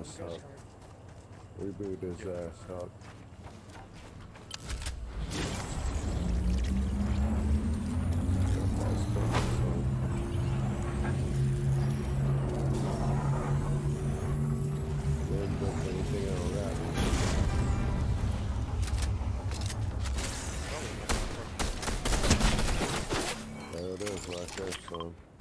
ass up. We boot his ass up. There it is, right there, son.